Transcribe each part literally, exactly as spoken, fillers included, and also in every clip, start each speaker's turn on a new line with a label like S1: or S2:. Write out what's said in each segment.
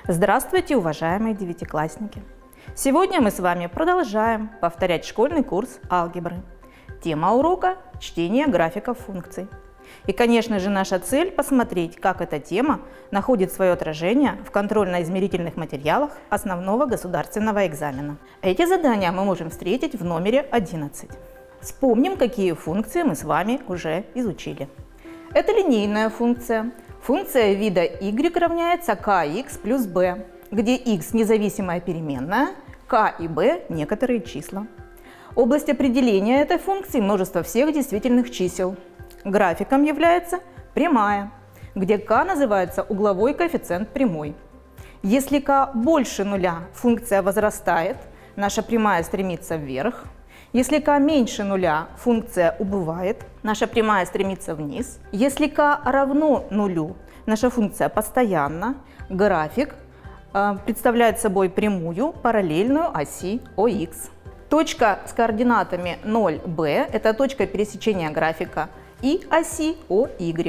S1: Здравствуйте, уважаемые девятиклассники! Сегодня мы с вами продолжаем повторять школьный курс алгебры. Тема урока – чтение графиков функций. И, конечно же, наша цель – посмотреть, как эта тема находит свое отражение в контрольно-измерительных материалах основного государственного экзамена. Эти задания мы можем встретить в номере одиннадцать. Вспомним, какие функции мы с вами уже изучили. Это линейная функция. Функция вида y равняется kx плюс b, где x – независимая переменная, k и b – некоторые числа. Область определения этой функции – множество всех действительных чисел. Графиком является прямая, где k называется угловой коэффициент прямой. Если k больше нуля, функция возрастает, наша прямая стремится вверх. Если k меньше нуля, функция убывает, наша прямая стремится вниз. Если k равно нулю, наша функция постоянна. График э, представляет собой прямую, параллельную оси ОХ. Точка с координатами ноль бэ – это точка пересечения графика и оси ОY.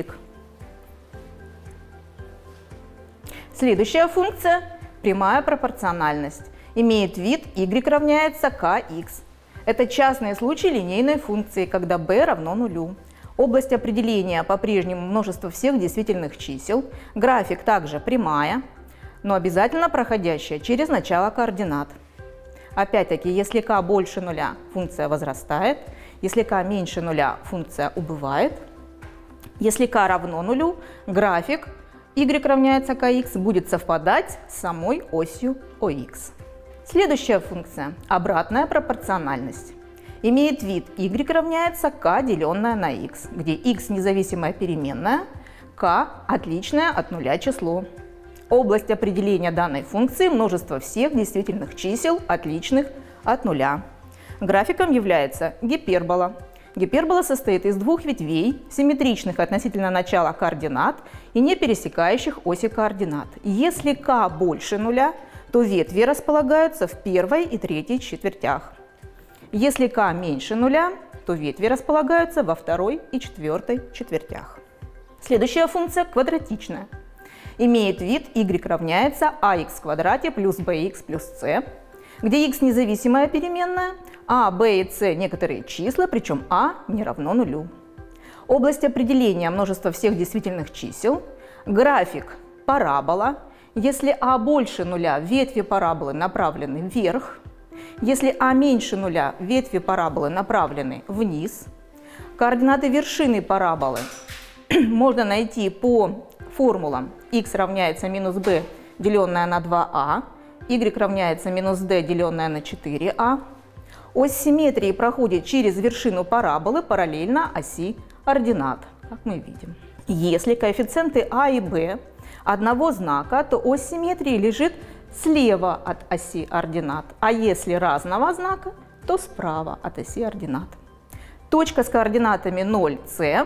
S1: Следующая функция – прямая пропорциональность. Имеет вид y равняется kx. Это частный случай линейной функции, когда b равно нулю. Область определения по-прежнему множество всех действительных чисел. График также прямая, но обязательно проходящая через начало координат. Опять-таки, если k больше нуля, функция возрастает. Если k меньше нуля, функция убывает. Если k равно нулю, график y равняется kx будет совпадать с самой осью ОХ. Следующая функция – обратная пропорциональность. Имеет вид y равняется k, деленное на x, где x – независимая переменная, k – отличное от нуля число. Область определения данной функции – множество всех действительных чисел, отличных от нуля. Графиком является гипербола. Гипербола состоит из двух ветвей, симметричных относительно начала координат и не пересекающих оси координат. Если k больше нуля, то ветви располагаются в первой и третьей четвертях. Если k меньше нуля, то ветви располагаются во второй и четвертой четвертях. Следующая функция квадратичная. Имеет вид y равняется ax в квадрате плюс bx плюс c, где x независимая переменная, a, b и c некоторые числа, причем a не равно нулю. Область определения множество всех действительных чисел. График парабола. Если a больше нуля, ветви параболы направлены вверх. Если a меньше нуля, ветви параболы направлены вниз. Координаты вершины параболы можно найти по формулам x равняется минус b, деленное на два а, y равняется минус d, деленное на четыре а. Ось симметрии проходит через вершину параболы параллельно оси ординат, как мы видим. Если коэффициенты а и b одного знака, то ось симметрии лежит слева от оси ординат, а если разного знака, то справа от оси ординат. Точка с координатами ноль цэ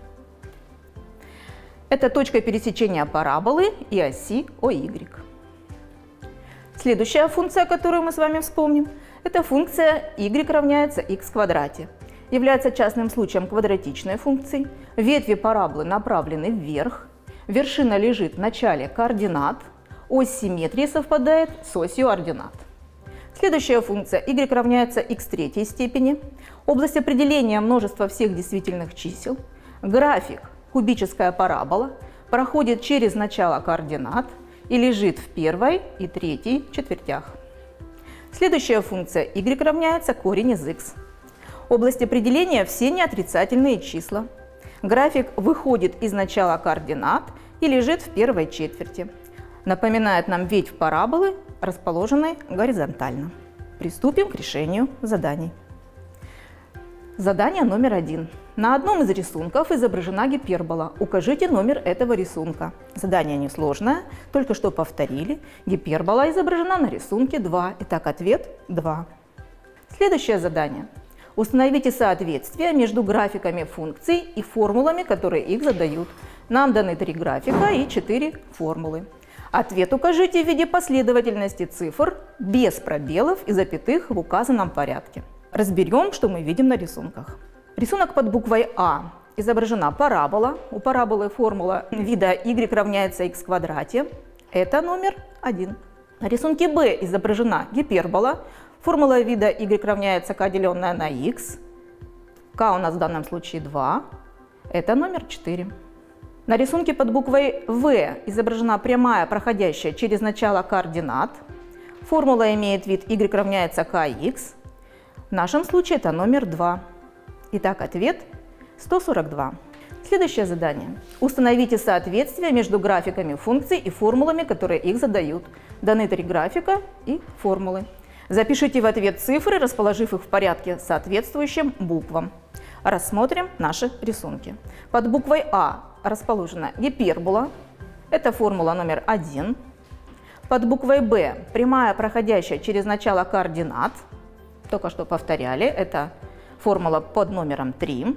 S1: – это точка пересечения параболы и оси ОY. Следующая функция, которую мы с вами вспомним, это функция y равняется x в квадрате. Является частным случаем квадратичной функции. Ветви параболы направлены вверх. Вершина лежит в начале координат. Ось симметрии совпадает с осью ординат. Следующая функция y равняется x в третьей степени. Область определения множества всех действительных чисел. График кубическая парабола проходит через начало координат и лежит в первой и третьей четвертях. Следующая функция y равняется корень из x. Область определения все неотрицательные числа. График выходит из начала координат и лежит в первой четверти. Напоминает нам ветвь параболы, расположенной горизонтально. Приступим к решению заданий. Задание номер один. На одном из рисунков изображена гипербола. Укажите номер этого рисунка. Задание несложное, только что повторили. Гипербола изображена на рисунке два. Итак, ответ два. Следующее задание. Установите соответствие между графиками функций и формулами, которые их задают. Нам даны три графика и четыре формулы. Ответ укажите в виде последовательности цифр без пробелов и запятых в указанном порядке. Разберем, что мы видим на рисунках. Рисунок под буквой А. Изображена парабола. У параболы формула вида y равняется x в квадрате. Это номер один. На рисунке Б изображена гипербола. Формула вида y равняется k, деленное на x. K у нас в данном случае два. Это номер четыре. На рисунке под буквой В изображена прямая, проходящая через начало координат. Формула имеет вид y равняется kx. В нашем случае это номер два. Итак, ответ сто сорок два. Следующее задание. Установите соответствие между графиками функций и формулами, которые их задают. Даны три графика и формулы. Запишите в ответ цифры, расположив их в порядке соответствующим буквам. Рассмотрим наши рисунки. Под буквой А расположена гипербола. Это формула номер один. Под буквой Б прямая, проходящая через начало координат. Только что повторяли. Это формула под номером три.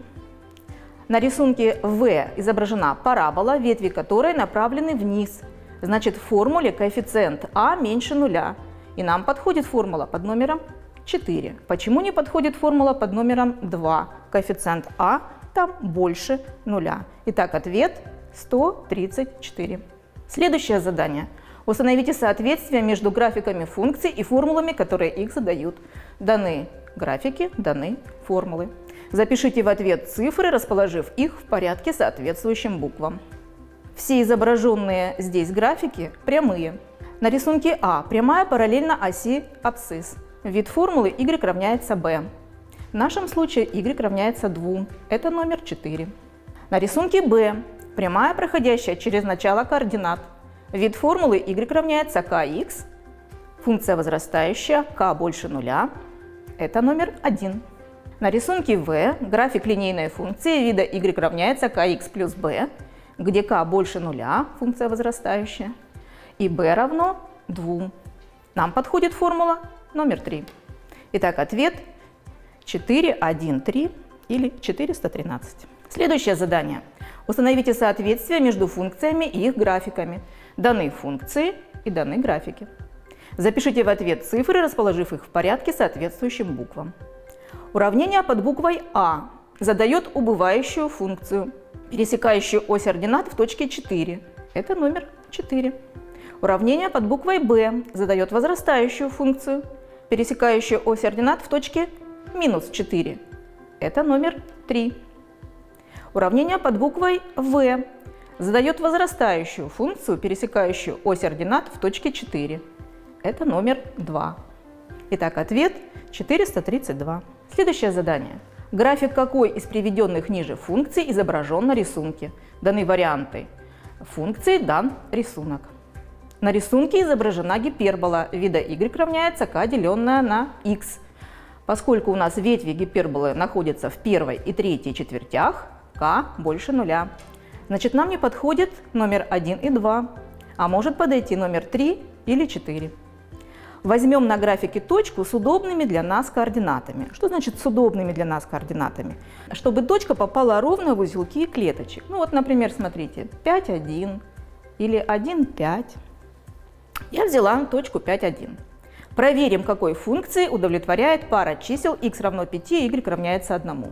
S1: На рисунке В изображена парабола, ветви которой направлены вниз. Значит, в формуле коэффициент А меньше нуля. И нам подходит формула под номером четыре. Почему не подходит формула под номером два? Коэффициент А там больше нуля. Итак, ответ сто тридцать четыре. Следующее задание. Установите соответствие между графиками функций и формулами, которые их задают. Даны графики, даны формулы. Запишите в ответ цифры, расположив их в порядке соответствующим буквам. Все изображенные здесь графики прямые. На рисунке А прямая параллельно оси абсцисс. Вид формулы y равняется b. В нашем случае y равняется два. Это номер четыре. На рисунке Б прямая, проходящая через начало координат. Вид формулы y равняется kx. Функция возрастающая, k больше нуля. Это номер один. На рисунке В график линейной функции вида y равняется kx плюс b, где k больше нуля, функция возрастающая, и b равно двум. Нам подходит формула номер три. Итак, ответ четыре, один, три или четыреста тринадцать. Следующее задание. Установите соответствие между функциями и их графиками. Даны функции и даны графики. Запишите в ответ цифры, расположив их в порядке соответствующим буквам. Уравнение под буквой А задает убывающую функцию, пересекающую ось ординат в точке четыре. Это номер четыре. Уравнение под буквой Б задает возрастающую функцию, пересекающую ось ординат в точке минус четыре. Это номер три. Уравнение под буквой В задает возрастающую функцию, пересекающую ось ординат в точке четыре. Это номер два. Итак, ответ четыреста тридцать два. Следующее задание. График какой из приведенных ниже функций изображен на рисунке? Даны варианты функции, дан рисунок. На рисунке изображена гипербола вида y равняется k, деленное на x. Поскольку у нас ветви гиперболы находятся в первой и третьей четвертях, k больше нуля. Значит, нам не подходит номер один и два, а может подойти номер три или четыре. Возьмем на графике точку с удобными для нас координатами. Что значит с удобными для нас координатами? Чтобы точка попала ровно в узелки клеточек. Ну вот, например, смотрите, пять, один или один, пять. Я взяла точку пять, один. Проверим, какой функции удовлетворяет пара чисел x равно пяти, y равняется одному.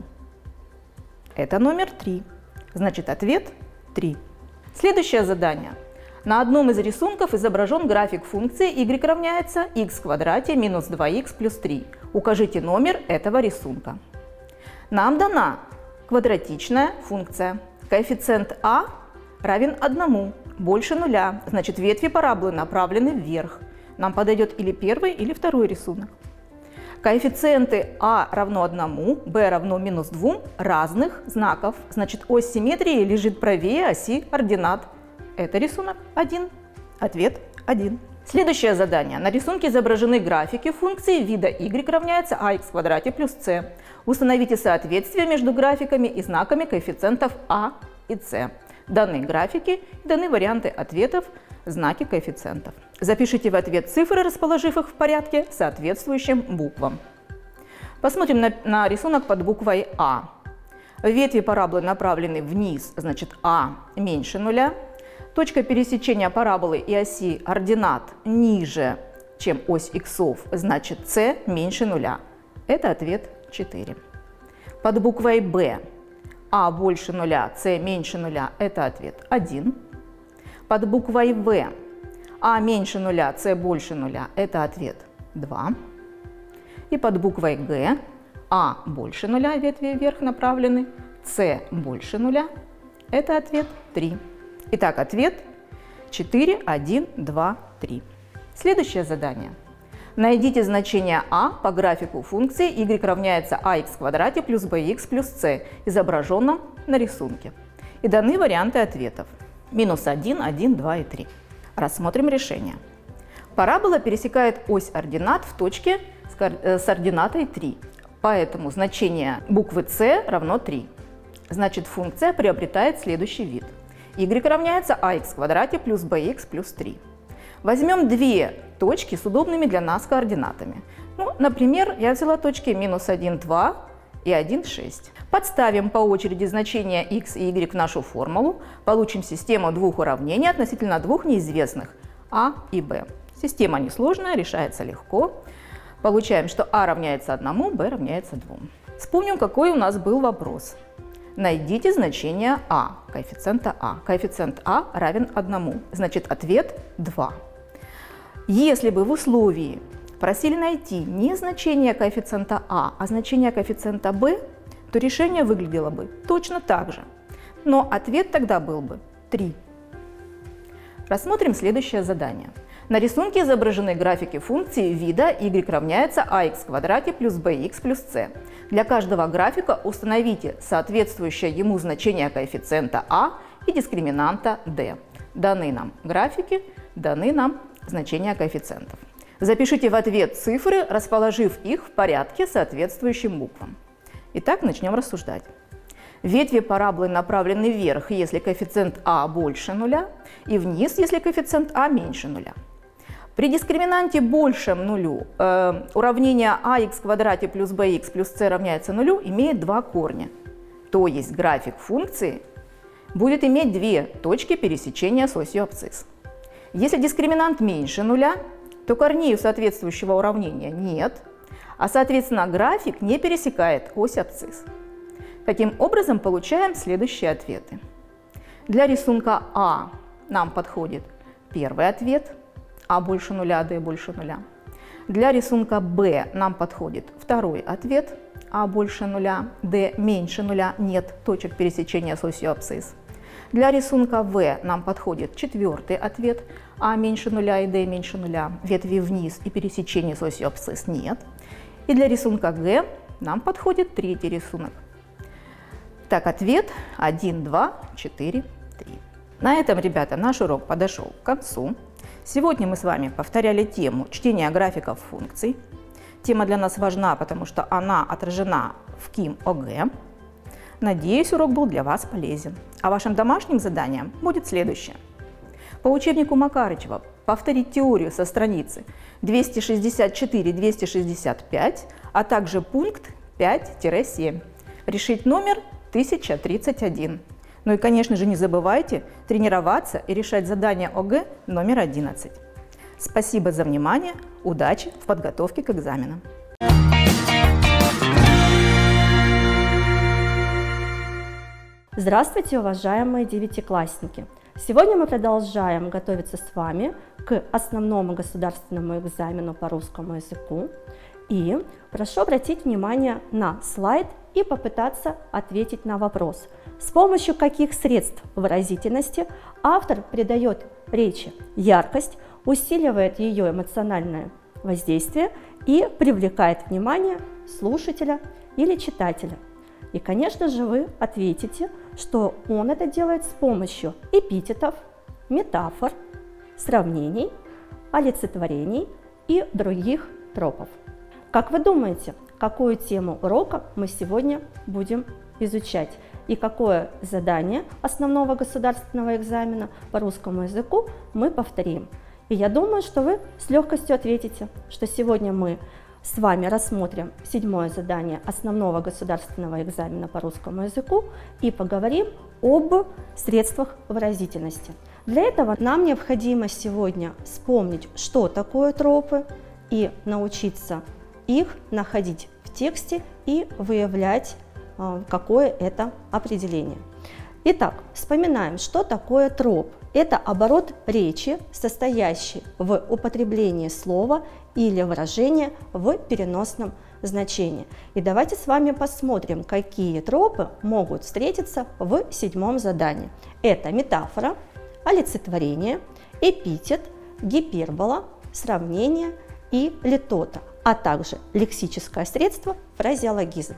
S1: Это номер три. Значит, ответ три. Следующее задание. На одном из рисунков изображен график функции y равняется x в квадрате минус два х плюс три. Укажите номер этого рисунка. Нам дана квадратичная функция. Коэффициент а равен одному, больше нуля. Значит, ветви параболы направлены вверх. Нам подойдет или первый, или второй рисунок. Коэффициенты а равно одному, b равно минус двум разных знаков. Значит, ось симметрии лежит правее оси ординат. Это рисунок один. Ответ один. Следующее задание. На рисунке изображены графики функции вида y равняется ax в квадрате плюс c. Установите соответствие между графиками и знаками коэффициентов а и c. Даны графики, даны варианты ответов, знаки коэффициентов. Запишите в ответ цифры, расположив их в порядке соответствующим буквам. Посмотрим на, на рисунок под буквой А. Ветви параболы направлены вниз, значит а меньше нуля. Точка пересечения параболы и оси ординат ниже, чем ось иксов, значит c меньше нуля. Это ответ четыре. Под буквой Б а больше нуля, c меньше нуля, это ответ один. Под буквой В А меньше нуля, С больше нуля – это ответ два. И под буквой Г А больше нуля, ветви вверх направлены, С больше нуля – это ответ три. Итак, ответ четыре, один, два, три. Следующее задание. Найдите значение А по графику функции y равняется ax в квадрате плюс bx плюс c, изображенном на рисунке. И даны варианты ответов. Минус один, один, два и три. Рассмотрим решение. Парабола пересекает ось ординат в точке с ординатой три. Поэтому значение буквы С равно три. Значит, функция приобретает следующий вид. Y равняется ax в квадрате плюс bx плюс три. Возьмем две точки с удобными для нас координатами. Ну, например, я взяла точки минус один, два и один, шесть. Подставим по очереди значения x и y в нашу формулу. Получим систему двух уравнений относительно двух неизвестных а и b. Система несложная, решается легко. Получаем, что а равняется одному, b равняется двум. Вспомним, какой у нас был вопрос. Найдите значение а, коэффициента а. Коэффициент а равен одному, значит ответ два. Если бы в условии просили найти не значение коэффициента а, а значение коэффициента b, то решение выглядело бы точно так же. Но ответ тогда был бы три. Рассмотрим следующее задание. На рисунке изображены графики функции вида y равняется ax в квадрате плюс bx плюс c. Для каждого графика установите соответствующее ему значение коэффициента а и дискриминанта d. Даны нам графики, даны нам значения коэффициентов. Запишите в ответ цифры, расположив их в порядке, соответствующим буквам. Итак, начнем рассуждать. Ветви параболы направлены вверх, если коэффициент а больше нуля, и вниз, если коэффициент а меньше нуля. При дискриминанте большем нулю э, уравнение ax в квадрате плюс bx плюс c равняется нулю имеет два корня. То есть график функции будет иметь две точки пересечения с осью абсцисс. Если дискриминант меньше нуля, то корней у соответствующего уравнения нет, а соответственно график не пересекает ось абсцисс. Таким образом получаем следующие ответы. Для рисунка А нам подходит первый ответ, а больше нуля, d больше нуля. Для рисунка Б нам подходит второй ответ, а больше нуля, d меньше нуля, нет точек пересечения с осью абсцисс. Для рисунка В нам подходит четвертый ответ, а меньше нуля и d меньше нуля, ветви вниз и пересечения с осью абсцисс нет. И для рисунка Г нам подходит третий рисунок. Так, ответ один, два, четыре, три. На этом, ребята, наш урок подошел к концу. Сегодня мы с вами повторяли тему чтения графиков функций. Тема для нас важна, потому что она отражена в КИМ ОГЭ. Надеюсь, урок был для вас полезен. А вашим домашним заданием будет следующее. По учебнику Макарычева повторить теорию со страницы двести шестьдесят четыре — двести шестьдесят пять, а также пункт пять — семь. Решить номер тысяча тридцать один. Ну и, конечно же, не забывайте тренироваться и решать задание ОГЭ номер одиннадцать. Спасибо за внимание, удачи в подготовке к экзаменам.
S2: Здравствуйте, уважаемые девятиклассники! Сегодня мы продолжаем готовиться с вами к основному государственному экзамену по русскому языку. И прошу обратить внимание на слайд и попытаться ответить на вопрос, с помощью каких средств выразительности автор придает речи яркость, усиливает ее эмоциональное воздействие и привлекает внимание слушателя или читателя. И, конечно же, вы ответите, что он это делает с помощью эпитетов, метафор, сравнений, олицетворений и других тропов. Как вы думаете, какую тему урока мы сегодня будем изучать и какое задание основного государственного экзамена по русскому языку мы повторим? И я думаю, что вы с легкостью ответите, что сегодня мы с вами рассмотрим седьмое задание основного государственного экзамена по русскому языку и поговорим об средствах выразительности. Для этого нам необходимо сегодня вспомнить, что такое тропы, и научиться их находить в тексте и выявлять, какое это определение. Итак, вспоминаем, что такое троп. – это оборот речи, состоящий в употреблении слова или выражения в переносном значении. И давайте с вами посмотрим, какие тропы могут встретиться в седьмом задании. Это метафора, олицетворение, эпитет, гипербола, сравнение и литота, а также лексическое средство фразеологизм.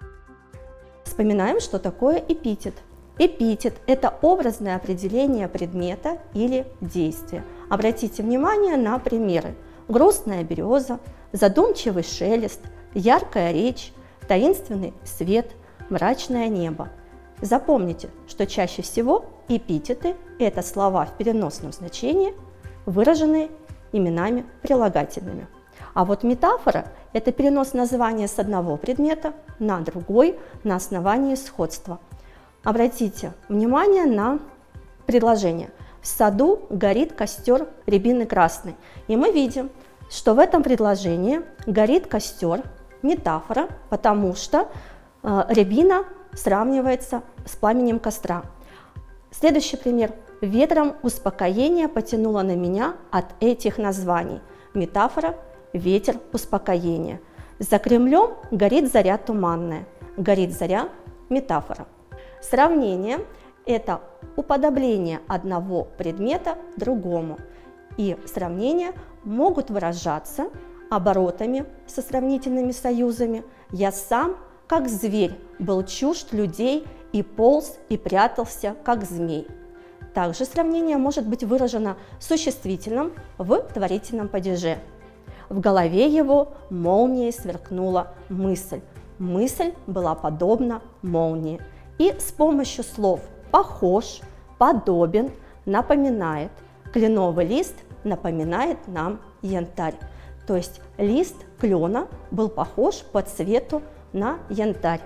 S2: Вспоминаем, что такое эпитет. Эпитет – это образное определение предмета или действия. Обратите внимание на примеры. Грустная береза, задумчивый шелест, яркая речь, таинственный свет, мрачное небо. Запомните, что чаще всего эпитеты – это слова в переносном значении, выраженные именами прилагательными. А вот метафора – это перенос названия с одного предмета на другой на основании сходства. Обратите внимание на предложение. В саду горит костер рябины красной. И мы видим, что в этом предложении горит костер, метафора, потому что э, рябина сравнивается с пламенем костра. Следующий пример. Ветром успокоение потянуло на меня от этих названий. Метафора – ветер успокоения. За Кремлем горит заря туманная. Горит заря – метафора. Сравнение – это уподобление одного предмета другому. И сравнения могут выражаться оборотами со сравнительными союзами. Я сам, как зверь, был чужд людей и полз и прятался, как змей. Также сравнение может быть выражено существительным в творительном падеже. В голове его молнией сверкнула мысль. Мысль была подобна молнии. И с помощью слов «похож», «подобен», «напоминает», «кленовый лист» напоминает нам янтарь. То есть лист клена был похож по цвету на янтарь.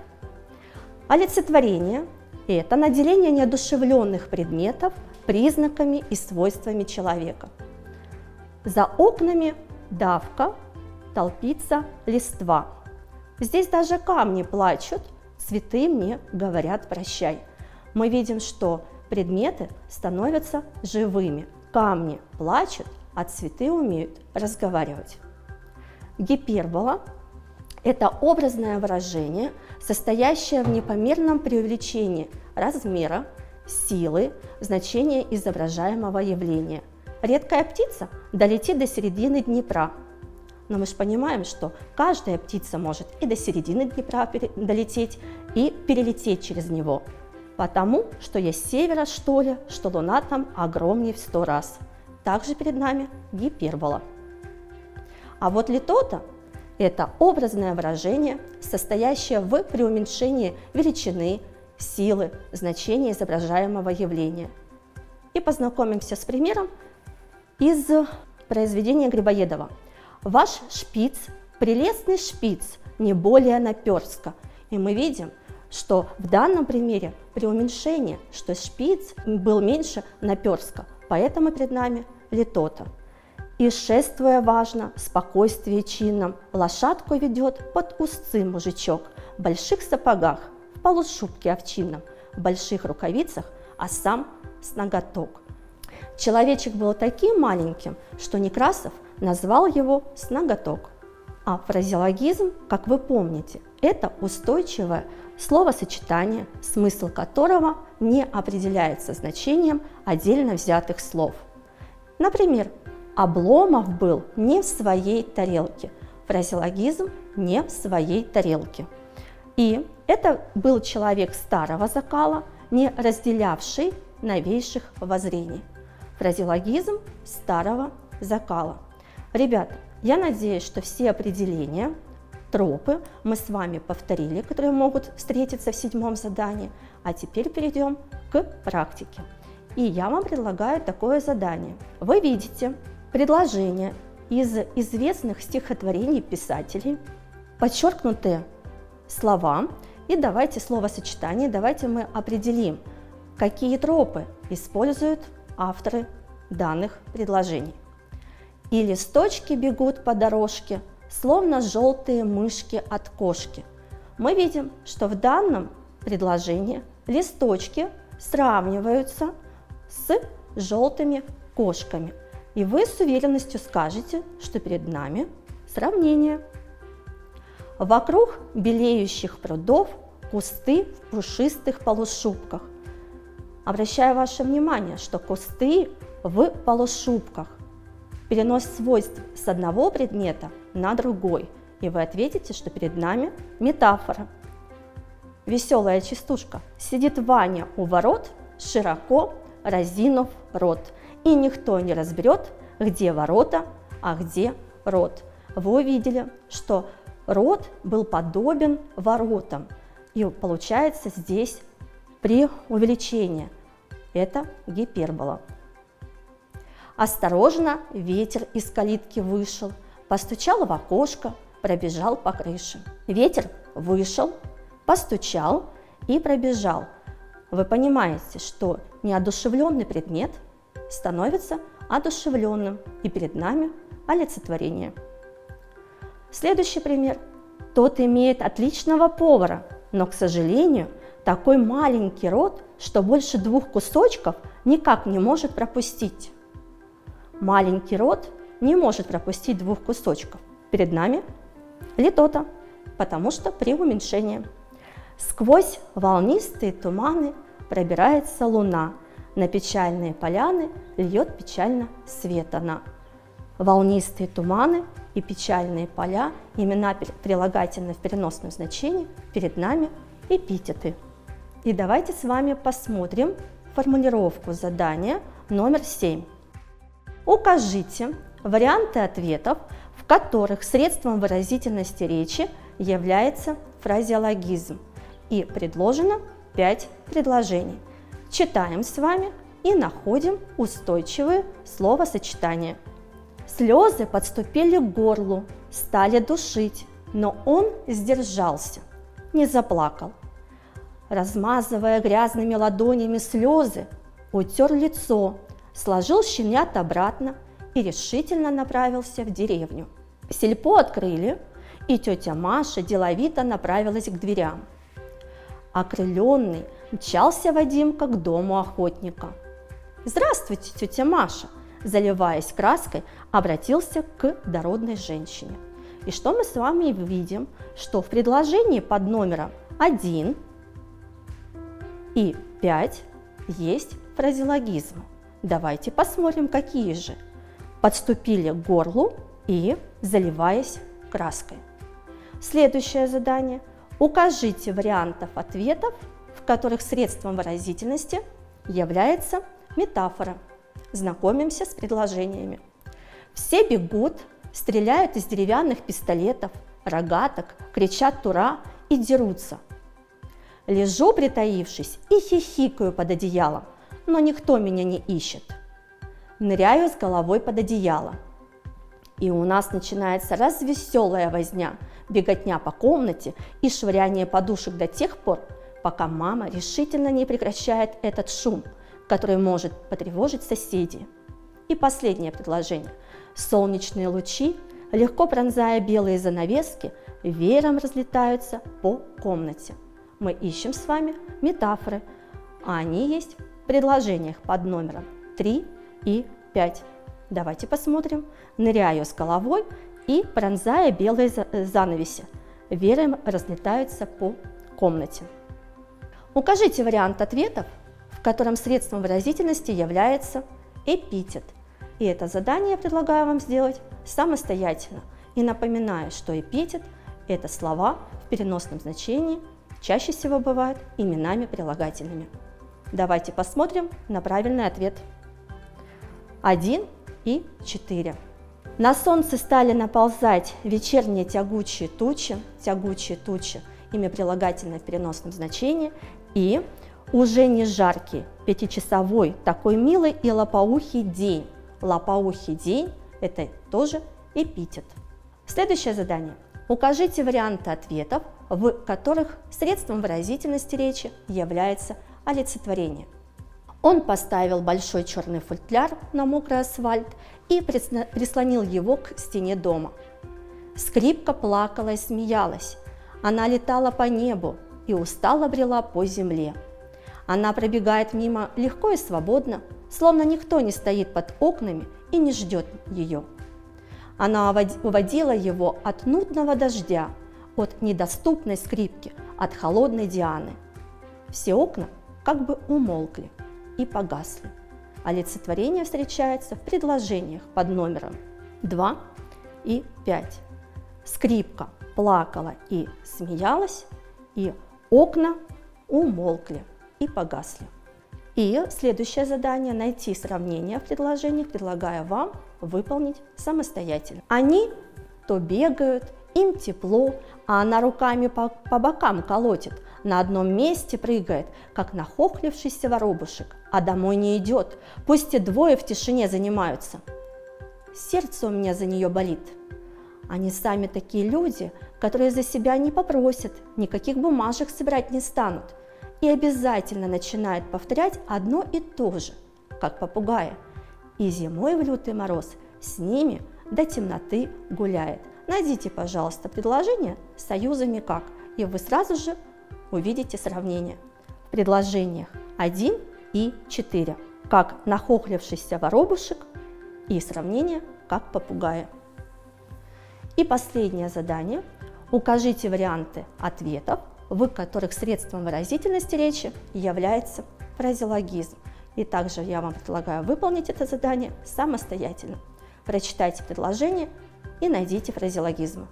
S2: Олицетворение – это наделение неодушевленных предметов признаками и свойствами человека. За окнами давка, толпится листва. Здесь даже камни плачут, цветы мне говорят прощай. Мы видим, что предметы становятся живыми. Камни плачут, а цветы умеют разговаривать. Гипербола – это образное выражение, состоящее в непомерном преувеличении размера, силы, значения изображаемого явления. Редкая птица долетит до середины Днепра. Но мы же понимаем, что каждая птица может и до середины Днепра долететь, и перелететь через него. Потому что я с севера, что ли, что луна там огромнее в сто раз. Также перед нами гипербола. А вот литота – это образное выражение, состоящее в преуменьшении величины, силы, значения изображаемого явления. И познакомимся с примером из произведения Грибоедова. Ваш шпиц, прелестный шпиц, не более наперстка. И мы видим, что в данном примере преуменьшение, что шпиц был меньше наперстка, поэтому перед нами литота. И шествуя важно, спокойствие чинном, лошадку ведет под узцы мужичок, в больших сапогах, в полушубке овчинном, в больших рукавицах, а сам с ноготок. Человечек был таким маленьким, что Некрасов назвал его с ноготок. А фразеологизм, как вы помните, это устойчивое словосочетание, смысл которого не определяется значением отдельно взятых слов. Например, Обломов был не в своей тарелке. Фразеологизм не в своей тарелке. И это был человек старого закала, не разделявший новейших воззрений. Фразеологизм старого закала. Ребята, я надеюсь, что все определения, тропы мы с вами повторили, которые могут встретиться в седьмом задании. А теперь перейдем к практике. И я вам предлагаю такое задание. Вы видите предложения из известных стихотворений писателей, подчеркнутые слова, и давайте словосочетание, давайте мы определим, какие тропы используют авторы данных предложений. И листочки бегут по дорожке, словно желтые мышки от кошки. Мы видим, что в данном предложении листочки сравниваются с желтыми кошками. И вы с уверенностью скажете, что перед нами сравнение. Вокруг белеющих прудов кусты в пушистых полушубках. Обращаю ваше внимание, что кусты в полушубках. Перенос свойств с одного предмета на другой. И вы ответите, что перед нами метафора. Веселая частушка. Сидит Ваня у ворот, широко разинув рот. И никто не разберет, где ворота, а где рот. Вы увидели, что рот был подобен воротам. И получается здесь преувеличение. Это гипербола. Осторожно, ветер из калитки вышел, постучал в окошко, пробежал по крыше. Ветер вышел, постучал и пробежал. Вы понимаете, что неодушевленный предмет становится одушевленным, и перед нами олицетворение. Следующий пример. Тот имеет отличного повара, но, к сожалению, такой маленький рот, что больше двух кусочков никак не может пропустить. Маленький рот не может пропустить двух кусочков. Перед нами литота, потому что преуменьшение. Сквозь волнистые туманы пробирается луна, на печальные поляны льет печально свет она. Волнистые туманы и печальные поля, имена прилагательные в переносном значении, перед нами эпитеты. И давайте с вами посмотрим формулировку задания номер семь. Укажите варианты ответов, в которых средством выразительности речи является фразеологизм. И предложено пять предложений. Читаем с вами и находим устойчивые словосочетания. Слезы подступили к горлу, стали душить, но он сдержался, не заплакал. Размазывая грязными ладонями слезы, утер лицо, сложил щенят обратно и решительно направился в деревню. Сельпо открыли, и тетя Маша деловито направилась к дверям. Окрыленный мчался Вадимка к дому охотника. «Здравствуйте, тетя Маша!» Заливаясь краской, обратился к дородной женщине. И что мы с вами видим? Что в предложении под номером один и пять есть фразеологизмы. Давайте посмотрим, какие же. Подступили к горлу и заливаясь краской. Следующее задание. Укажите вариантов ответов, в которых средством выразительности является метафора. Знакомимся с предложениями. Все бегут, стреляют из деревянных пистолетов, рогаток, кричат «Тура!» и дерутся. Лежу, притаившись, и хихикаю под одеялом, но никто меня не ищет. Ныряю с головой под одеяло. И у нас начинается развеселая возня, беготня по комнате и швыряние подушек до тех пор, пока мама решительно не прекращает этот шум, который может потревожить соседей. И последнее предложение. Солнечные лучи, легко пронзая белые занавески, веером разлетаются по комнате. Мы ищем с вами метафоры, а они есть в предложениях под номером три и пять. Давайте посмотрим. Ныряю с головой и, пронзая белые занавеси, веером разлетаются по комнате. Укажите вариант ответов, в котором средством выразительности является эпитет. И это задание я предлагаю вам сделать самостоятельно. И напоминаю, что эпитет – это слова в переносном значении, чаще всего бывают именами прилагательными. Давайте посмотрим на правильный ответ. один и четыре. На солнце стали наползать вечерние тягучие тучи, тягучие тучи, имя прилагательное в переносном значении, и уже не жаркий, пятичасовой, такой милый и лопоухий день. Лопоухий день – это тоже эпитет. Следующее задание. Укажите варианты ответов, в которых средством выразительности речи является олицетворение. Он поставил большой черный футляр на мокрый асфальт и прислонил его к стене дома. Скрипка плакала и смеялась. Она летала по небу и устало брела по земле. Она пробегает мимо легко и свободно, словно никто не стоит под окнами и не ждет ее. Она уводила его от нудного дождя, от недоступной скрипки, от холодной Дианы. Все окна как бы умолкли и погасли. Олицетворение встречается в предложениях под номером два и пять. Скрипка плакала и смеялась, и окна умолкли и погасли. И следующее задание – найти сравнение в предложениях, предлагая вам выполнить самостоятельно. Они то бегают, им тепло, а она руками по, по бокам колотит, на одном месте прыгает, как нахохлившийся воробушек, а домой не идет, пусть и двое в тишине занимаются. Сердце у меня за нее болит. Они сами такие люди, которые за себя не попросят, никаких бумажек собирать не станут, и обязательно начинают повторять одно и то же, как попугаи. И зимой в лютый мороз с ними до темноты гуляет. Найдите, пожалуйста, предложение с союзами «как», и вы сразу же увидите сравнение. В предложениях один и четыре, как нахохлившийся воробушек, и сравнение «как попугаи». И последнее задание. Укажите варианты ответов, в которых средством выразительности речи является фразеологизм. И также я вам предлагаю выполнить это задание самостоятельно. Прочитайте предложение и найдите фразеологизмы.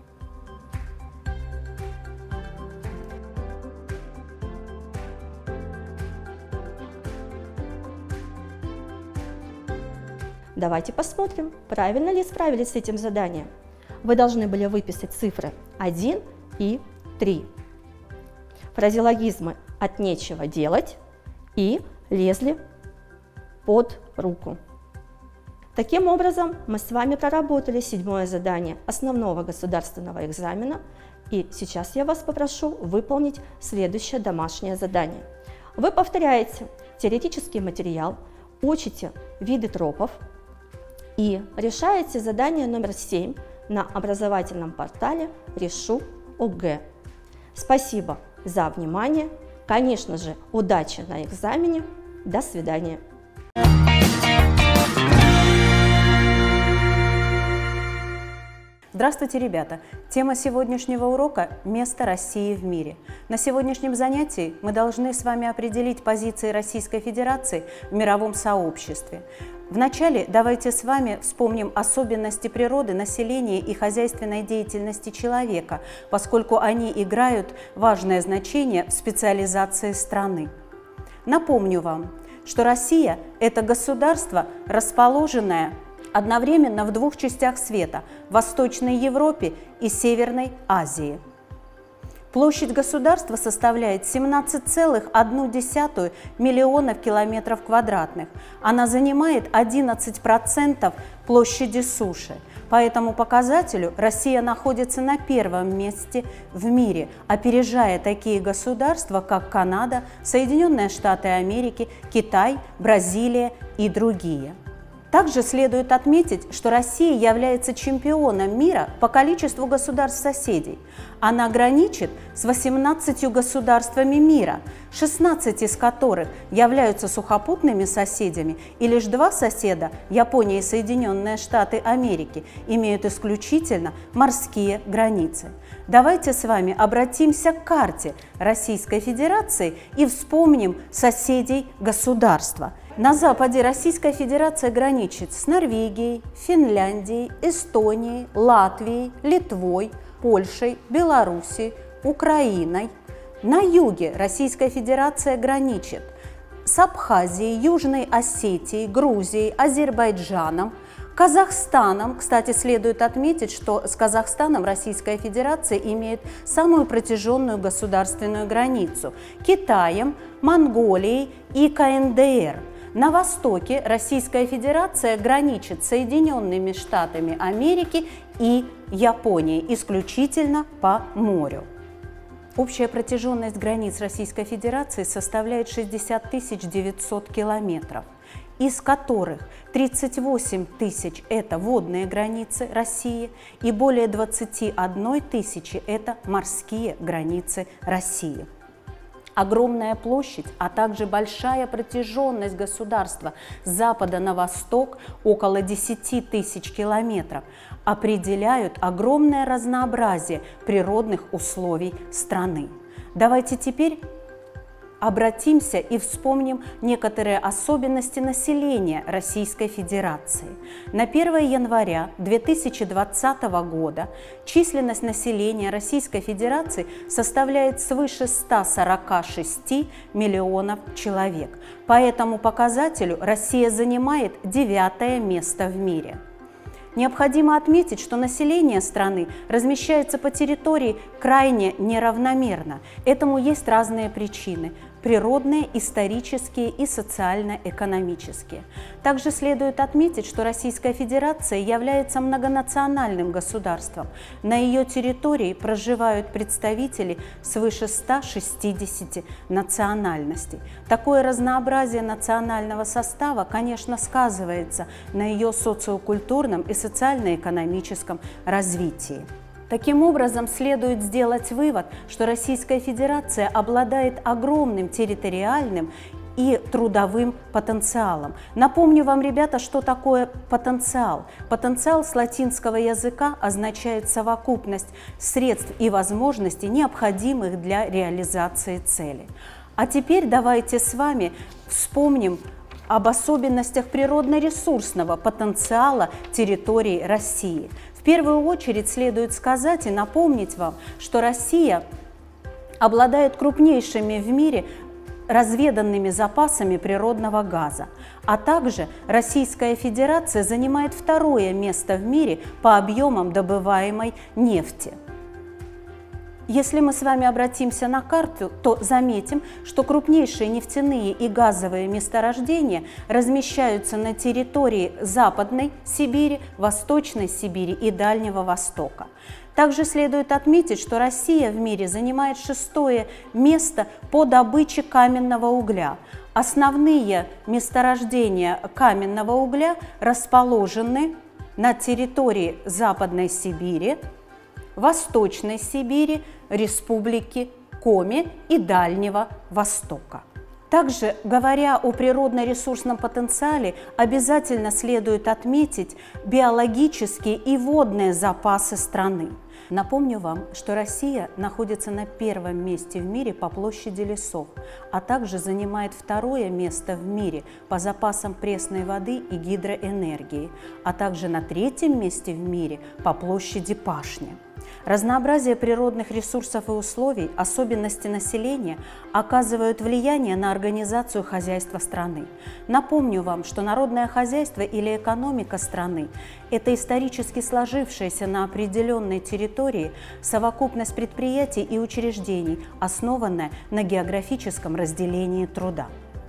S2: Давайте посмотрим, правильно ли справились с этим заданием. Вы должны были выписать цифры один и три. Фразеологизмы «от нечего делать» и «лезли под руку». Таким образом, мы с вами проработали седьмое задание основного государственного экзамена, и сейчас я вас попрошу выполнить следующее домашнее задание. Вы повторяете теоретический материал, учите виды тропов и решаете задание номер семь на образовательном портале «Решу ОГЭ». Спасибо за внимание. Конечно же, удачи на экзамене. До свидания.
S3: Здравствуйте, ребята! Тема сегодняшнего урока – место России в мире. На сегодняшнем занятии мы должны с вами определить позиции Российской Федерации в мировом сообществе. Вначале давайте с вами вспомним особенности природы, населения и хозяйственной деятельности человека, поскольку они играют важное значение в специализации страны. Напомню вам, что Россия – это государство, расположенное одновременно в двух частях света – в Восточной Европе и Северной Азии. Площадь государства составляет семнадцать целых одну десятую миллионов километров квадратных. Она занимает одиннадцать процентов площади суши. По этому показателю Россия находится на первом месте в мире, опережая такие государства, как Канада, Соединенные Штаты Америки, Китай, Бразилия и другие. Также следует отметить, что Россия является чемпионом мира по количеству государств-соседей. Она граничит с восемнадцатью государствами мира, шестнадцать из которых являются сухопутными соседями, и лишь два соседа, Япония и Соединенные Штаты Америки, имеют исключительно морские границы. Давайте с вами обратимся к карте Российской Федерации и вспомним соседей государства. На западе Российская Федерация граничит с Норвегией, Финляндией, Эстонией, Латвией, Литвой, Польшей, Белоруссией, Украиной. На юге Российская Федерация граничит с Абхазией, Южной Осетией, Грузией, Азербайджаном, Казахстаном. Кстати, следует отметить, что с Казахстаном Российская Федерация имеет самую протяженную государственную границу, Китаем, Монголией и ка эн дэ эр. На востоке Российская Федерация граничит с Соединенными Штатами Америки и Японией, исключительно по морю. Общая протяженность границ Российской Федерации составляет шестьдесят тысяч девятьсот километров, из которых тридцать восемь тысяч – это водные границы России и более двадцати одной тысячи – это морские границы России. Огромная площадь, а также большая протяженность государства с запада на восток, около десяти тысяч километров, определяют огромное разнообразие природных условий страны. Давайте теперь обратимся и вспомним некоторые особенности населения Российской Федерации. На первое января две тысячи двадцатого года численность населения Российской Федерации составляет свыше ста сорока шести миллионов человек. По этому показателю Россия занимает девятое место в мире. Необходимо отметить, что население страны размещается по территории крайне неравномерно. Этому есть разные причины – природные, исторические и социально-экономические. Также следует отметить, что Российская Федерация является многонациональным государством. На ее территории проживают представители свыше ста шестидесяти национальностей. Такое разнообразие национального состава, конечно, сказывается на ее социокультурном и социально-экономическом развитии. Таким образом, следует сделать вывод, что Российская Федерация обладает огромным территориальным и трудовым потенциалом. Напомню вам, ребята, что такое потенциал. Потенциал с латинского языка означает совокупность средств и возможностей, необходимых для реализации цели. А теперь давайте с вами вспомним об особенностях природно-ресурсного потенциала территории России. В первую очередь следует сказать и напомнить вам, что Россия обладает крупнейшими в мире разведанными запасами природного газа, а также Российская Федерация занимает второе место в мире по объемам добываемой нефти. Если мы с вами обратимся на карту, то заметим, что крупнейшие нефтяные и газовые месторождения размещаются на территории Западной Сибири, Восточной Сибири и Дальнего Востока. Также следует отметить, что Россия в мире занимает шестое место по добыче каменного угля. Основные месторождения каменного угля расположены на территории Западной Сибири, Восточной Сибири, Республики Коми и Дальнего Востока. Также, говоря о природно-ресурсном потенциале, обязательно следует отметить биологические и водные запасы страны. Напомню вам, что Россия находится на первом месте в мире по площади лесов, а также занимает второе место в мире по запасам пресной воды и гидроэнергии, а также на третьем месте в мире по площади пашни. Разнообразие природных ресурсов и условий, особенности населения оказывают влияние на организацию хозяйства страны. Напомню вам, что народное хозяйство или экономика страны – это исторически сложившаяся на определенной территории совокупность предприятий и учреждений, основанная на географическом разделении труда.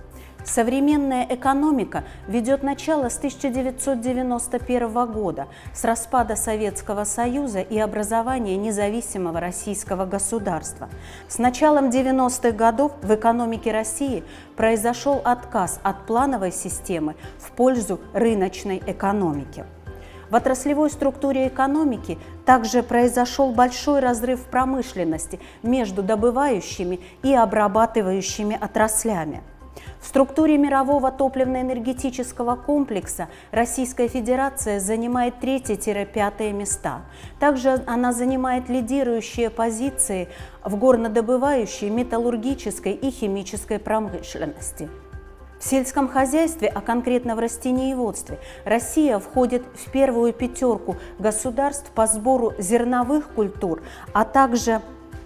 S3: Современная экономика ведет начало с тысяча девятьсот девяносто первого года, с распада Советского Союза и образования независимого российского государства. С началом девяностых годов в экономике России произошел отказ от плановой системы в пользу рыночной экономики. В отраслевой структуре экономики также произошел большой разрыв в промышленности между добывающими и обрабатывающими отраслями. В структуре мирового топливно-энергетического комплекса Российская Федерация занимает третье-пятое места. Также она занимает лидирующие позиции в горнодобывающей, металлургической и химической промышленности. В сельском хозяйстве, а конкретно в растениеводстве, Россия входит в первую пятерку государств по сбору зерновых культур, а также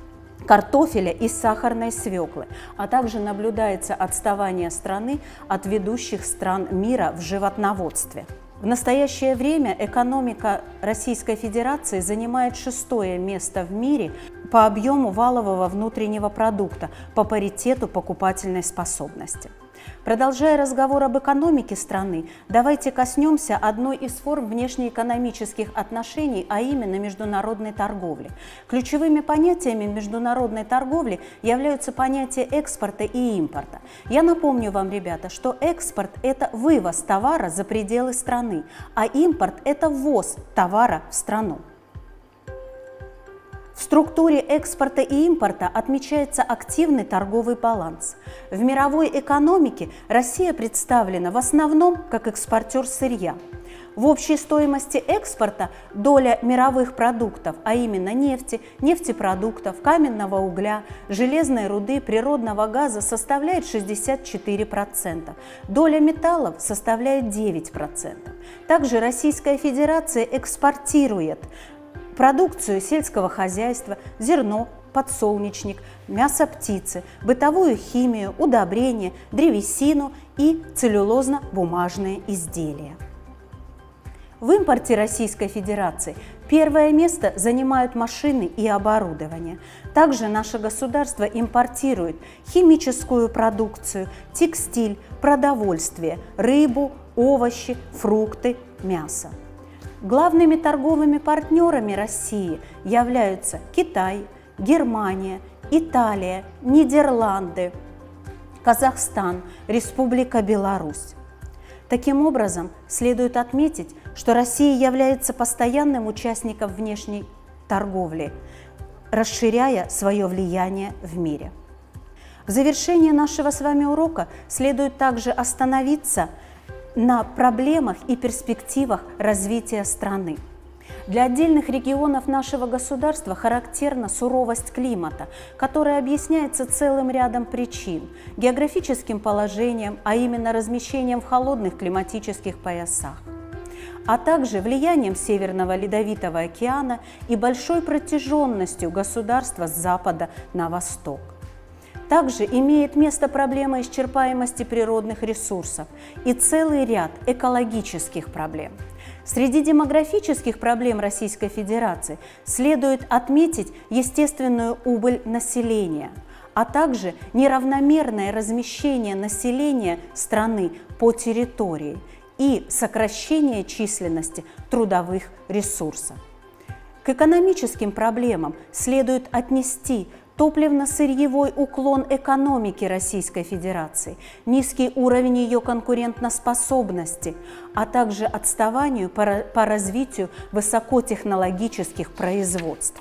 S3: картофеля и сахарной свеклы, а также наблюдается отставание страны от ведущих стран мира в животноводстве. В настоящее время экономика Российской Федерации занимает шестое место в мире по объему валового внутреннего продукта, по паритету покупательной способности. Продолжая разговор об экономике страны, давайте коснемся одной из форм внешнеэкономических отношений, а именно международной торговли. Ключевыми понятиями международной торговли являются понятия экспорта и импорта. Я напомню вам, ребята, что экспорт – это вывоз товара за пределы страны, а импорт – это ввоз товара в страну. В структуре экспорта и импорта отмечается активный торговый баланс. В мировой экономике Россия представлена в основном как экспортер сырья. В общей стоимости экспорта доля мировых продуктов, а именно нефти, нефтепродуктов, каменного угля, железной руды, природного газа, составляет шестьдесят четыре процента. Доля металлов составляет девять процентов. Также Российская Федерация экспортирует продукцию сельского хозяйства, зерно, подсолнечник, мясо птицы, бытовую химию, удобрения, древесину и целлюлозно-бумажные изделия. В импорте Российской Федерации первое место занимают машины и оборудование. Также наше государство импортирует химическую продукцию, текстиль, продовольствие, рыбу, овощи, фрукты, мясо. Главными торговыми партнерами России являются Китай, Германия, Италия, Нидерланды, Казахстан, Республика Беларусь. Таким образом, следует отметить, что Россия является постоянным участником внешней торговли, расширяя свое влияние в мире. В завершение нашего с вами урока следует также остановиться на проблемах и перспективах развития страны. Для отдельных регионов нашего государства характерна суровость климата, которая объясняется целым рядом причин – географическим положением, а именно размещением в холодных климатических поясах, а также влиянием Северного Ледовитого океана и большой протяженностью государства с запада на восток. Также имеет место проблема исчерпаемости природных ресурсов и целый ряд экологических проблем. Среди демографических проблем Российской Федерации следует отметить естественную убыль населения, а также неравномерное размещение населения страны по территории и сокращение численности трудовых ресурсов. К экономическим проблемам следует отнести топливно-сырьевой уклон экономики Российской Федерации, низкий уровень ее конкурентоспособности, а также отставанию по, по развитию высокотехнологических производств.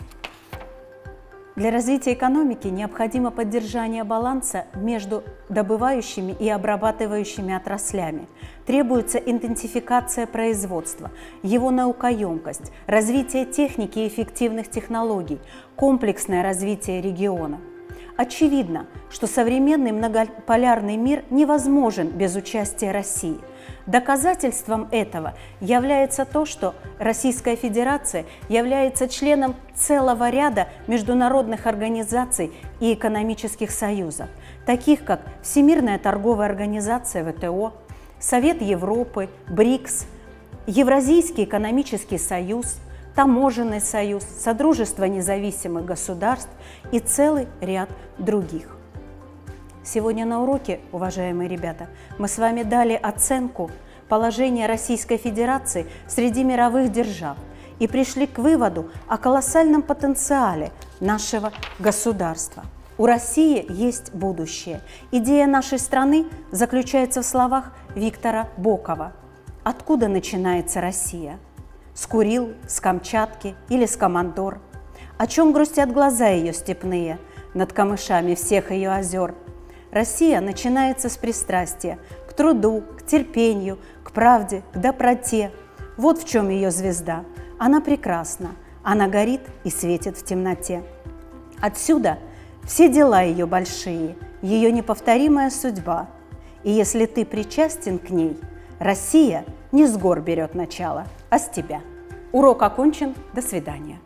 S3: Для развития экономики необходимо поддержание баланса между добывающими и обрабатывающими отраслями. Требуется интенсификация производства, его наукоемкость, развитие техники и эффективных технологий, комплексное развитие региона. Очевидно, что современный многополярный мир невозможен без участия России. Доказательством этого является то, что Российская Федерация является членом целого ряда международных организаций и экономических союзов, таких как Всемирная торговая организация вэ тэ о, Совет Европы, БРИКС, Евразийский экономический союз, Таможенный союз, Содружество независимых государств и целый ряд других. Сегодня на уроке, уважаемые ребята, мы с вами дали оценку положения Российской Федерации среди мировых держав и пришли к выводу о колоссальном потенциале нашего государства. У России есть будущее. Идея нашей страны заключается в словах Виктора Бокова. Откуда начинается Россия? С Курил, с Камчатки или с Командор? О чем грустят глаза ее степные над камышами всех ее озер? Россия начинается с пристрастия к труду, к терпению, к правде, к доброте. Вот в чем ее звезда. Она прекрасна, она горит и светит в темноте. Отсюда все дела ее большие, ее неповторимая судьба. И если ты причастен к ней, Россия не с гор берет начало, а с тебя. Урок окончен. До свидания.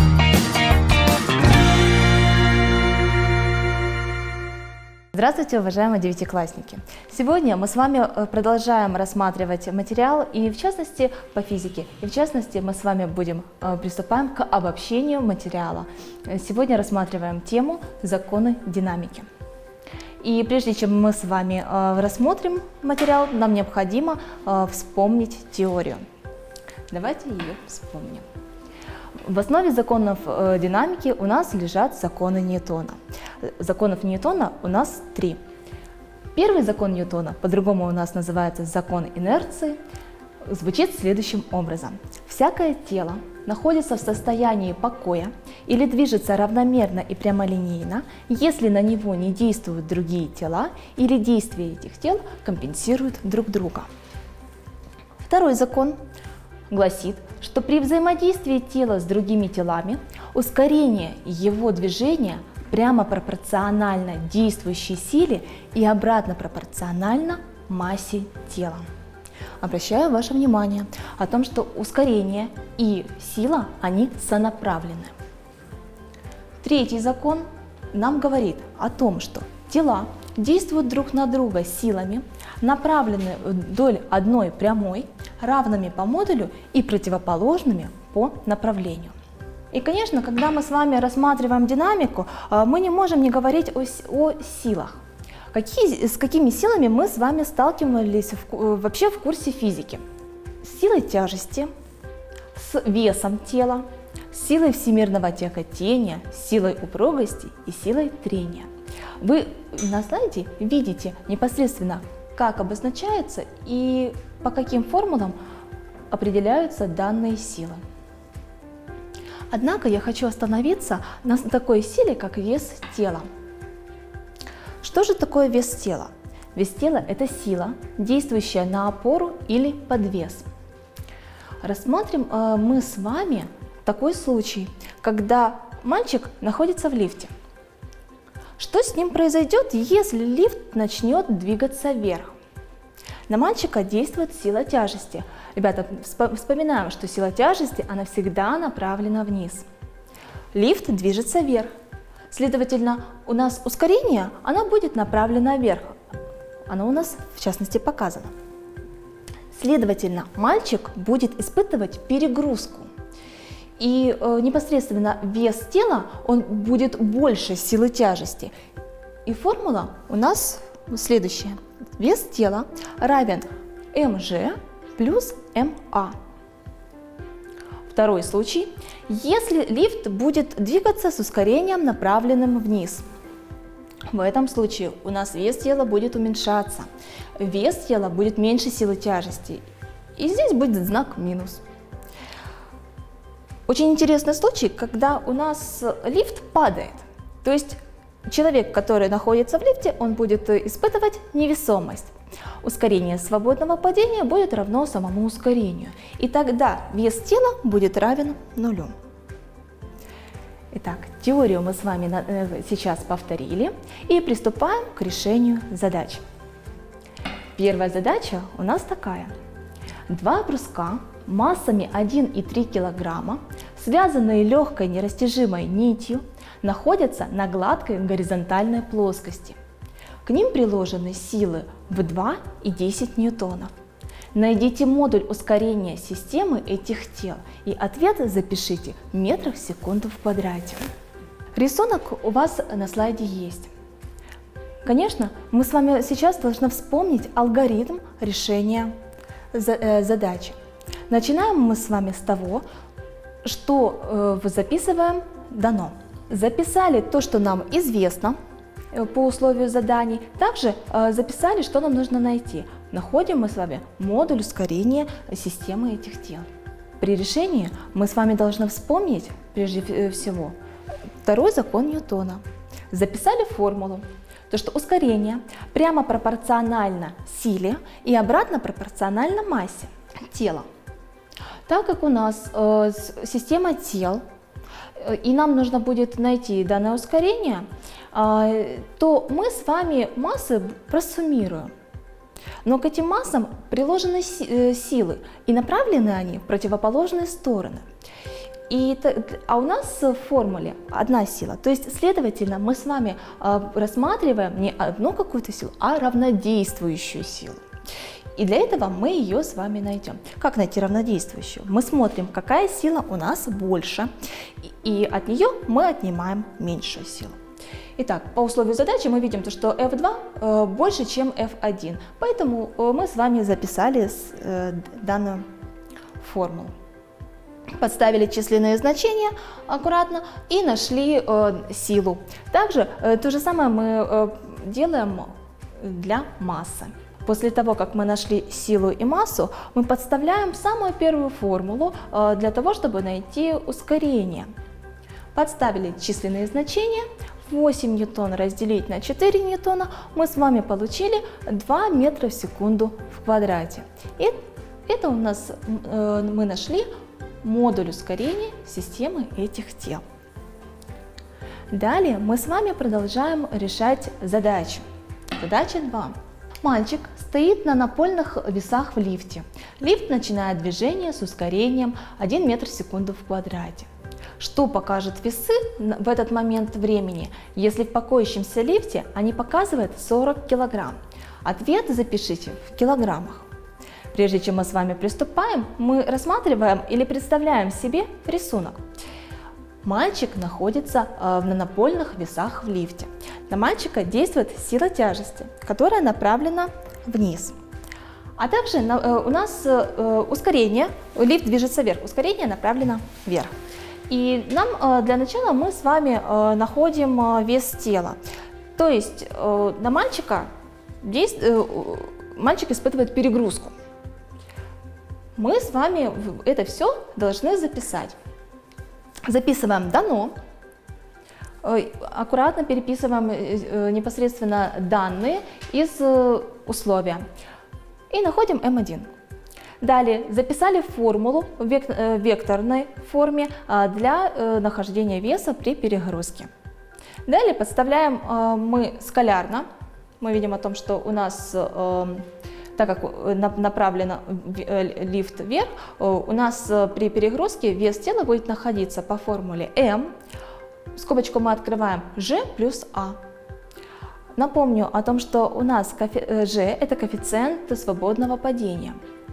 S4: Здравствуйте, уважаемые девятиклассники! Сегодня мы с вами продолжаем рассматривать материал, и в частности по физике. И в частности мы с вами будем приступаем к обобщению материала. Сегодня рассматриваем тему «Законы динамики». И прежде чем мы с вами рассмотрим материал, нам необходимо вспомнить теорию. Давайте ее вспомним. В основе законов э, динамики у нас лежат законы Ньютона. Законов Ньютона у нас три. Первый закон Ньютона, по-другому у нас называется закон инерции, звучит следующим образом. всякое тело находится в состоянии покоя или движется равномерно и прямолинейно, если на него не действуют другие тела или действия этих тел компенсируют друг друга. Второй закон гласит, что при взаимодействии тела с другими телами ускорение его движения прямо пропорционально действующей силе и обратно пропорционально массе тела. Обращаю ваше внимание о том, что ускорение и сила, они сонаправлены. Третий закон нам говорит о том, что тела действуют друг на друга силами, направлены вдоль одной прямой, равными по модулю и противоположными по направлению. И, конечно, когда мы с вами рассматриваем динамику, мы не можем не говорить о, о силах. Какие, с какими силами мы с вами сталкивались в, вообще в курсе физики? С силой тяжести, с весом тела, с силой всемирного тяготения, с силой упругости и силой трения. Вы на слайде видите непосредственно, как обозначается и по каким формулам определяются данные силы. Однако я хочу остановиться на такой силе, как вес тела. Что же такое вес тела? Вес тела – это сила, действующая на опору или подвес. Рассмотрим э, мы с вами такой случай, когда мальчик находится в лифте. Что с ним произойдет, если лифт начнет двигаться вверх? На мальчика действует сила тяжести. Ребята, вспоминаем, что сила тяжести, она всегда направлена вниз. Лифт движется вверх. Следовательно, у нас ускорение, оно будет направлено вверх. Оно у нас, в частности, показано. Следовательно, мальчик будет испытывать перегрузку. И э, непосредственно вес тела, он будет больше силы тяжести. И формула у нас следующая. Вес тела равен mg плюс ma. Второй случай. Если лифт будет двигаться с ускорением, направленным вниз. В этом случае у нас вес тела будет уменьшаться. Вес тела будет меньше силы тяжести. И здесь будет знак минус. Очень интересный случай, когда у нас лифт падает. То есть человек, который находится в лифте, он будет испытывать невесомость. Ускорение свободного падения будет равно самому ускорению. И тогда вес тела будет равен нулю. Итак, теорию мы с вами сейчас повторили и приступаем к решению задач. Первая задача у нас такая. Два бруска массами один и три килограмма, связанные легкой нерастяжимой нитью, находятся на гладкой горизонтальной плоскости. К ним приложены силы в два и десять ньютонов. Найдите модуль ускорения системы этих тел и ответ запишите в метрах в секунду в квадрате. Рисунок у вас на слайде есть. Конечно, мы с вами сейчас должны вспомнить алгоритм решения задачи. Начинаем мы с вами с того, что записываем дано. Записали то, что нам известно по условию заданий. Также записали, что нам нужно найти. Находим мы с вами модуль ускорения системы этих тел. При решении мы с вами должны вспомнить, прежде всего, второй закон Ньютона. Записали формулу, то что ускорение прямо пропорционально силе и обратно пропорционально массе тела. Так как у нас э, система тел, э, и нам нужно будет найти данное ускорение, э, то мы с вами массы просуммируем. Но к этим массам приложены си э, силы, и направлены они в противоположные стороны. И, а у нас в формуле одна сила, то есть, следовательно, мы с вами э, рассматриваем не одну какую-то силу, а равнодействующую силу. И для этого мы ее с вами найдем. Как найти равнодействующую? Мы смотрим, какая сила у нас больше, и от нее мы отнимаем меньшую силу. Итак, по условию задачи мы видим, что эф два э, больше, чем эф один, поэтому э, мы с вами записали э, данную формулу. Подставили численные значения аккуратно и нашли э, силу. Также э, то же самое мы э, делаем для массы. после того, как мы нашли силу и массу, мы подставляем самую первую формулу для того, чтобы найти ускорение. Подставили численные значения. восемь ньютон разделить на четыре ньютона, мы с вами получили два метра в секунду в квадрате. И это у нас э, мы нашли модуль ускорения системы этих тел. Далее мы с вами продолжаем решать задачу. Задача два. Мальчик стоит на напольных весах в лифте. Лифт начинает движение с ускорением один метр в секунду в квадрате. Что покажут весы в этот момент времени, если в покоящемся лифте они показывают сорок килограмм? Ответ запишите в килограммах. Прежде чем мы с вами приступаем, мы рассматриваем или представляем себе рисунок. Мальчик находится э, на напольных весах в лифте. На мальчика действует сила тяжести, которая направлена вниз. А также на, э, у нас э, ускорение, лифт движется вверх, ускорение направлено вверх. И нам э, для начала мы с вами э, находим э, вес тела. То есть э, на мальчика действ... э, мальчик испытывает перегрузку. Мы с вами это все должны записать. Записываем дано, аккуратно переписываем непосредственно данные из условия и находим эм один. Далее записали формулу в векторной форме для нахождения веса при перегрузке. Далее подставляем мы скалярно. Мы видим о том, что у нас, так как направлен лифт вверх, у нас при перегрузке вес тела будет находиться по формуле М, скобочку мы открываем, G плюс А. Напомню о том, что у нас G – это коэффициент свободного падения.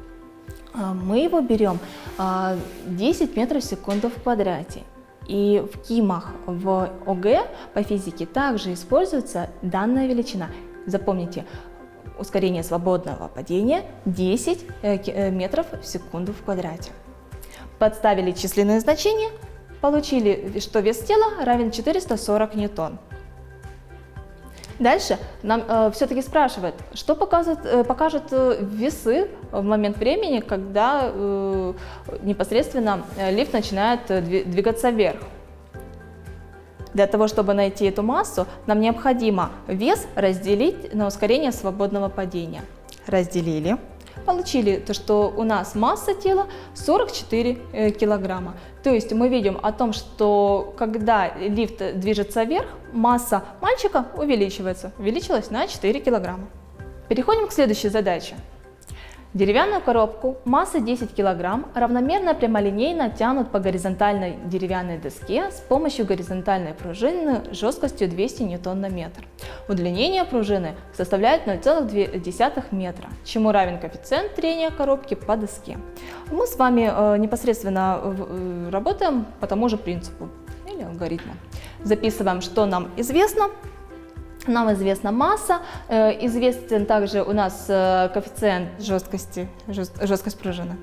S4: Мы его берем десять метров в секунду в квадрате. И в КИМах, в ОГЭ по физике также используется данная величина. Запомните, ускорение свободного падения десять метров в секунду в квадрате. Подставили численные значения, получили, что вес тела равен четыреста сорок ньютон. Дальше нам э, все-таки спрашивают, что показывают, э, покажут э, весы в момент времени, когда э, непосредственно лифт начинает э, двигаться вверх. Для того, чтобы найти эту массу, нам необходимо вес разделить на ускорение свободного падения. Разделили. Получили то, что у нас масса тела сорок четыре килограмма. То есть мы видим о том, что когда лифт движется вверх, масса мальчика увеличивается. Увеличилась на четыре килограмма. Переходим к следующей задаче. Деревянную коробку массой десять килограмм равномерно прямолинейно тянут по горизонтальной деревянной доске с помощью горизонтальной пружины жесткостью двести ньютон на метр. Удлинение пружины составляет ноль целых две десятых метра, чему равен коэффициент трения коробки по доске. Мы с вами э, непосредственно э, работаем по тому же принципу или алгоритму. Записываем, что нам известно. Нам известна масса, э, известен также у нас э, коэффициент жесткости, жест, жесткость пружины.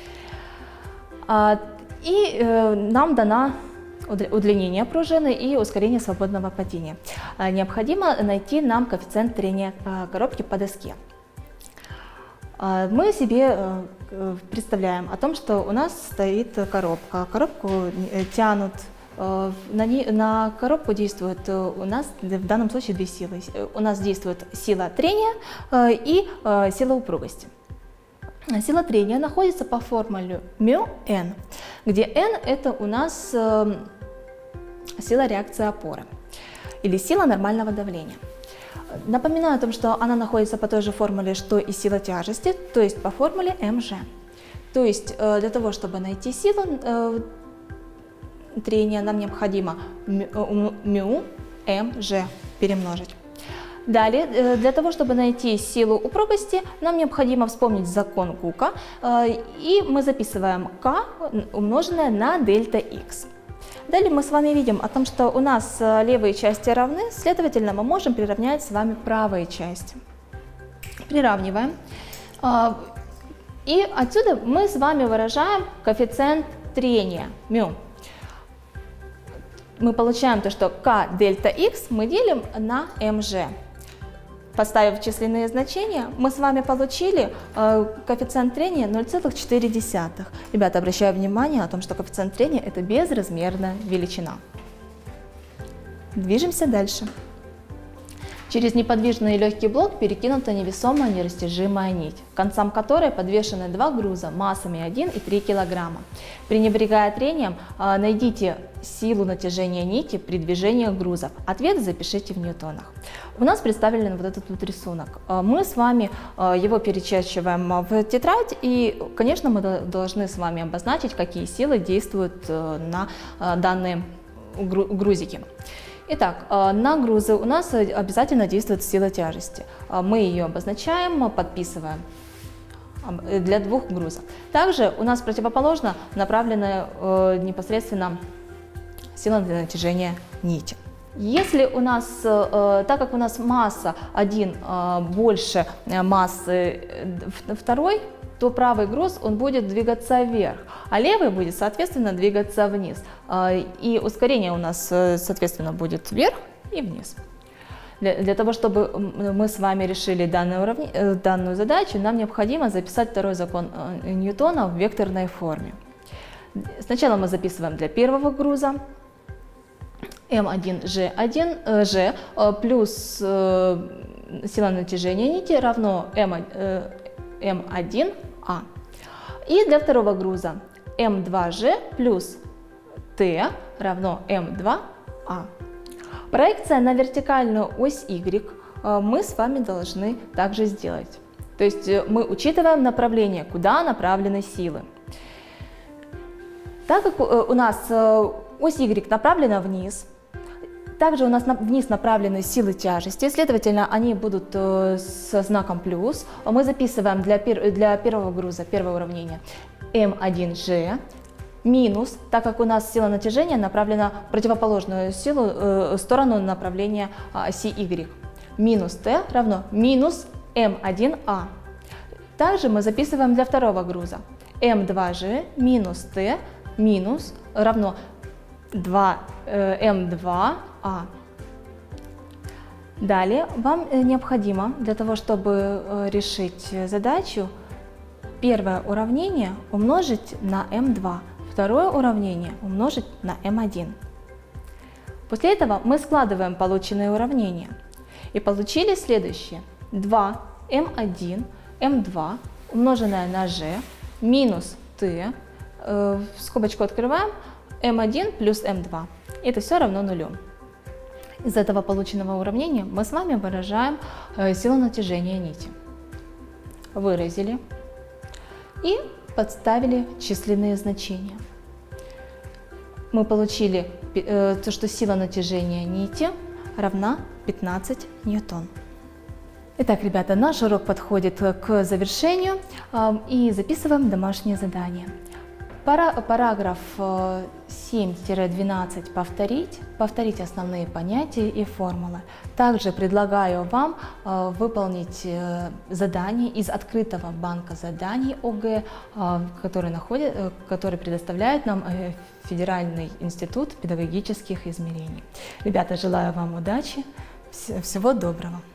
S4: А, и э, нам дано удлинение пружины и ускорение свободного падения. А, необходимо найти нам коэффициент трения э, коробки по доске. А, мы себе э, представляем о том, что у нас стоит коробка. Коробку э, тянут. На, не, на коробку действует у нас в данном случае две силы. У нас действует сила трения и сила упругости. Сила трения находится по формуле μ(n), где n это у нас сила реакции опоры или сила нормального давления. Напоминаю о том, что она находится по той же формуле, что и сила тяжести, то есть по формуле mg. То есть для того, чтобы найти силу трения, нам необходимо μ, mg перемножить. Далее, для того, чтобы найти силу упругости, нам необходимо вспомнить закон Кука, и мы записываем k умноженное на дельта x. Далее мы с вами видим о том, что у нас левые части равны, следовательно, мы можем приравнять с вами правые части. Приравниваем. И отсюда мы с вами выражаем коэффициент трения μ. Мы получаем то, что k дельта x мы делим на mg. Поставив численные значения, мы с вами получили э, коэффициент трения ноль целых четыре десятых. Ребята, обращаю внимание о том, что коэффициент трения – это безразмерная величина. Движемся дальше. Через неподвижный легкий блок перекинута невесомая нерастяжимая нить, к концам которой подвешены два груза массами один и три килограмма. Пренебрегая трением, найдите силу натяжения нити при движении грузов. Ответ запишите в ньютонах. У нас представлен вот этот вот рисунок. Мы с вами его перечерчиваем в тетрадь, и, конечно, мы должны с вами обозначить, какие силы действуют на данные грузики. Итак, на грузы у нас обязательно действует сила тяжести. Мы ее обозначаем, подписываем для двух грузов. Также у нас противоположно направлена непосредственно сила натяжения нити. Если у нас, так как у нас масса один больше массы второй, то правый груз он будет двигаться вверх, а левый будет, соответственно, двигаться вниз. И ускорение у нас, соответственно, будет вверх и вниз. Для, для того, чтобы мы с вами решили данное уравни... данную задачу, нам необходимо записать второй закон Ньютона в векторной форме. Сначала мы записываем для первого груза эм один жэ один G плюс сила натяжения нити равно эм один а. И для второго груза эм два жэ плюс Т равно эм два а. Проекция на вертикальную ось Y мы с вами должны также сделать. То есть мы учитываем направление, куда направлены силы. Так как у нас ось Y направлена вниз, также у нас вниз направлены силы тяжести, следовательно, они будут со знаком плюс. Мы записываем для, пер, для первого груза, первое уравнение, эм один жэ минус, так как у нас сила натяжения направлена в противоположную силу, э, сторону направления оси Y. Минус Т равно минус эм один а. Также мы записываем для второго груза эм два жэ минус Т минус равно два эм два а. Далее вам необходимо для того, чтобы решить задачу, первое уравнение умножить на эм два, второе уравнение умножить на эм один. После этого мы складываем полученные уравнения и получили следующее: два эм один эм два умноженное на g минус t, э, скобочку открываем, эм один плюс эм два. Это все равно нулю. Из этого полученного уравнения мы с вами выражаем э, силу натяжения нити. Выразили и подставили численные значения. Мы получили э, то, что сила натяжения нити равна пятнадцать ньютон. Итак, ребята, наш урок подходит к завершению, э, и записываем домашнее задание. Пара, параграф семь двенадцать повторить, повторить основные понятия и формулы. Также предлагаю вам э, выполнить э, задание из открытого банка заданий о гэ, э, который, находит, э, который предоставляет нам э, Федеральный институт педагогических измерений. Ребята, желаю вам удачи, всего доброго!